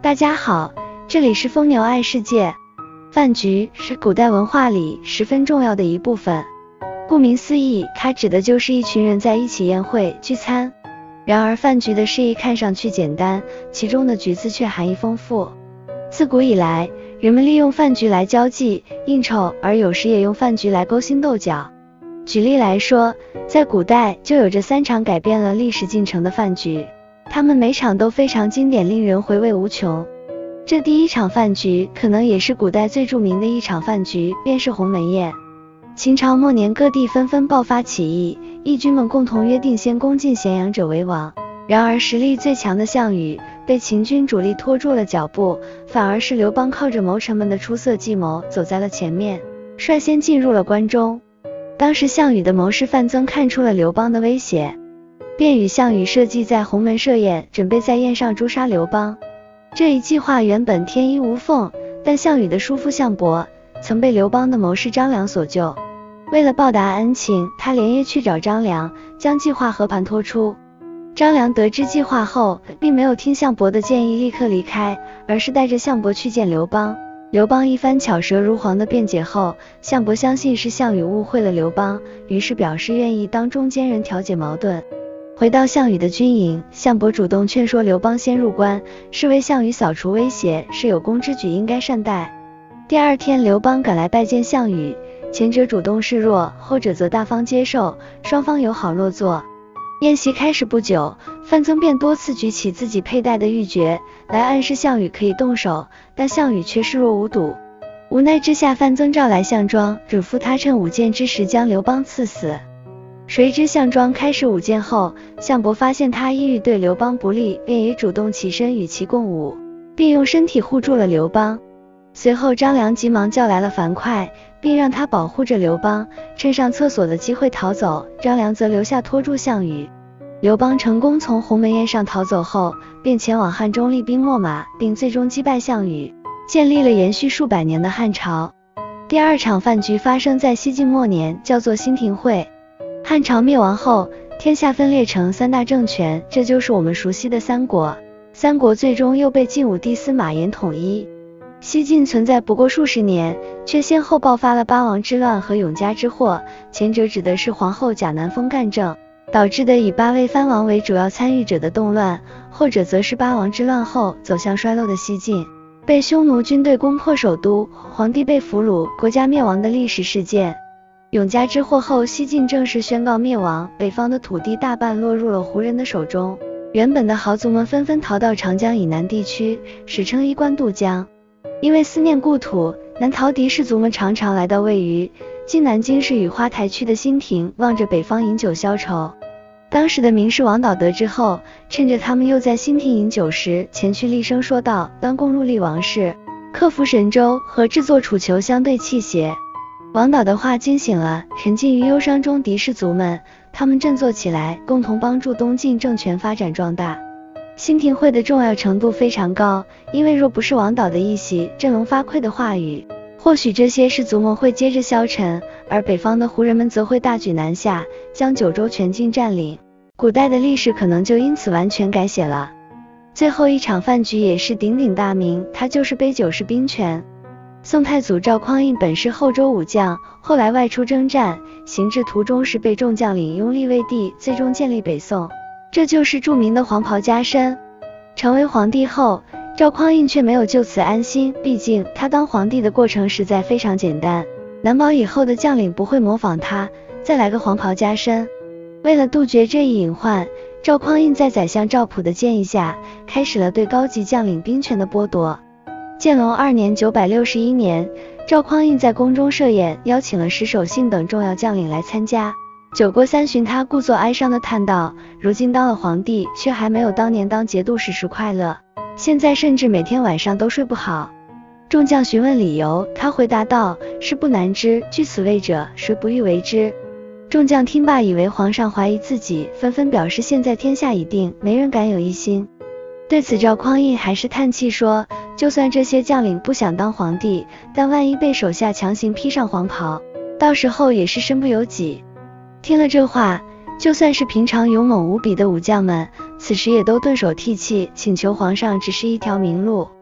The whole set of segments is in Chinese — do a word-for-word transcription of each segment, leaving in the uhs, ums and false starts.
大家好，这里是疯牛爱世界。饭局是古代文化里十分重要的一部分，顾名思义，它指的就是一群人在一起宴会聚餐。然而饭局的释义看上去简单，其中的局子却含义丰富。自古以来，人们利用饭局来交际应酬，而有时也用饭局来勾心斗角。举例来说，在古代就有着三场改变了历史进程的饭局，他们每场都非常经典，令人回味无穷。这第一场饭局可能也是古代最著名的一场饭局，便是鸿门宴。秦朝末年，各地纷纷爆发起义，义军们共同约定先攻进咸阳者为王。然而实力最强的项羽被秦军主力拖住了脚步，反而是刘邦靠着谋臣们的出色计谋走在了前面，率先进入了关中。当时项羽的谋士范增看出了刘邦的威胁，便与项羽设计在鸿门设宴，准备在宴上诛杀刘邦。这一计划原本天衣无缝，但项羽的叔父项伯曾被刘邦的谋士张良所救，为了报答恩情，他连夜去找张良，将计划和盘托出。张良得知计划后，并没有听项伯的建议立刻离开，而是带着项伯去见刘邦。刘邦一番巧舌如簧的辩解后，项伯相信是项羽误会了刘邦，于是表示愿意当中间人调解矛盾。回到项羽的军营，项伯主动劝说刘邦先入关，是为项羽扫除威胁，是有功之举，应该善待。第二天，刘邦赶来拜见项羽，前者主动示弱，后者则大方接受，双方友好落座。宴席开始不久，范增便多次举起自己佩戴的玉珏来暗示项羽可以动手，但项羽却视若无睹。无奈之下，范增召来项庄，嘱咐他趁舞剑之时将刘邦刺死。谁知项庄开始舞剑后，项伯发现他意欲对刘邦不利，便也主动起身与其共舞，并用身体护住了刘邦。随后张良急忙叫来了樊哙，并让他保护着刘邦，趁上厕所的机会逃走，张良则留下拖住项羽。刘邦成功从鸿门宴上逃走后，便前往汉中厉兵秣马，并最终击败项羽，建立了延续数百年的汉朝。第二场饭局发生在西晋末年，叫做兴廷会。汉朝灭亡后，天下分裂成三大政权，这就是我们熟悉的三国。三国最终又被晋武帝司马炎统一。西晋存在不过数十年，却先后爆发了八王之乱和永嘉之祸，前者指的是皇后贾南风干政导致的以八位藩王为主要参与者的动乱，后者则是八王之乱后走向衰落的西晋，被匈奴军队攻破首都，皇帝被俘虏，国家灭亡的历史事件。永嘉之祸后，西晋正式宣告灭亡，北方的土地大半落入了胡人的手中，原本的豪族们纷纷逃到长江以南地区，史称衣冠渡江。因为思念故土，南逃敌士族们常常来到位于今南京市雨花台区的兴亭，望着北方饮酒消愁。当时的名士王导得知后，趁着他们又在兴亭饮酒时，前去厉声说道：当共入立王室，克服神州和制作楚囚相对器械。王导的话惊醒了沉浸于忧伤中敌士族们，他们振作起来，共同帮助东晋政权发展壮大。兴廷会的重要程度非常高，因为若不是王导的一席振聋发聩的话语，或许这些士族们会接着消沉，而北方的胡人们则会大举南下，将九州全境占领，古代的历史可能就因此完全改写了。最后一场饭局也是鼎鼎大名，它就是杯酒释兵权。宋太祖赵匡胤本是后周武将，后来外出征战，行至途中时被众将领拥立为帝，最终建立北宋，这就是著名的黄袍加身。成为皇帝后，赵匡胤却没有就此安心，毕竟他当皇帝的过程实在非常简单，难保以后的将领不会模仿他，再来个黄袍加身。为了杜绝这一隐患，赵匡胤在宰相赵普的建议下，开始了对高级将领兵权的剥夺。建隆二年九百六十一年，赵匡胤在宫中设宴，邀请了石守信等重要将领来参加。酒过三巡，他故作哀伤地叹道：如今当了皇帝，却还没有当年当节度使时快乐，现在甚至每天晚上都睡不好。众将询问理由，他回答道：事不难知，居此位者，谁不欲为之？众将听罢，以为皇上怀疑自己，纷纷表示现在天下已定，没人敢有异心。对此赵匡胤还是叹气说，就算这些将领不想当皇帝，但万一被手下强行披上黄袍，到时候也是身不由己。听了这话，就算是平常勇猛无比的武将们，此时也都顿首涕泣，请求皇上指示一条明路。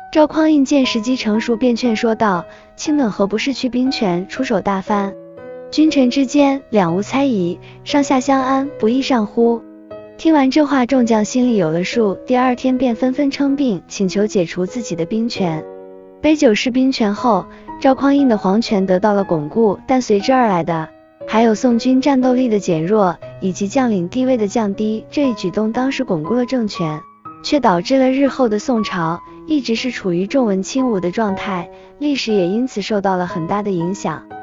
赵匡胤见时机成熟，便劝说道：卿等何不失去兵权，出手大藩？君臣之间两无猜疑，上下相安，不亦善乎？听完这话，众将心里有了数，第二天便纷纷称病，请求解除自己的兵权。杯酒释兵权后，赵匡胤的皇权得到了巩固，但随之而来的还有宋军战斗力的减弱以及将领地位的降低。这一举动当时巩固了政权，却导致了日后的宋朝一直是处于重文轻武的状态，历史也因此受到了很大的影响。